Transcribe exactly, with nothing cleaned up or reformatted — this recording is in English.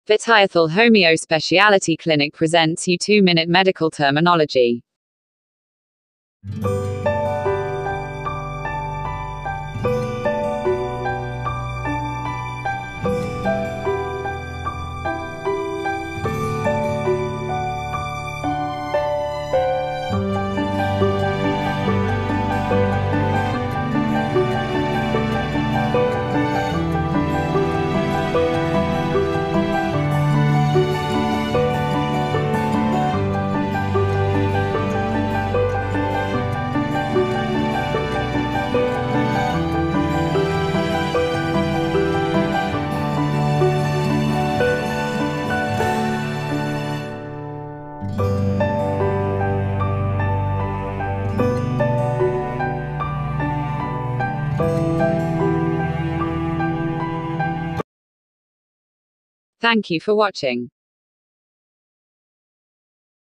Vitaethal Homeo Speciality Clinic presents you two minute medical terminology. Thank you for watching.